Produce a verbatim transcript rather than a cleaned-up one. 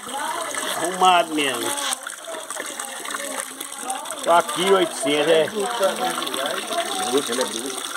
Arrumado mesmo. Só aqui oitocentos, é. Bruto, ele é bruto.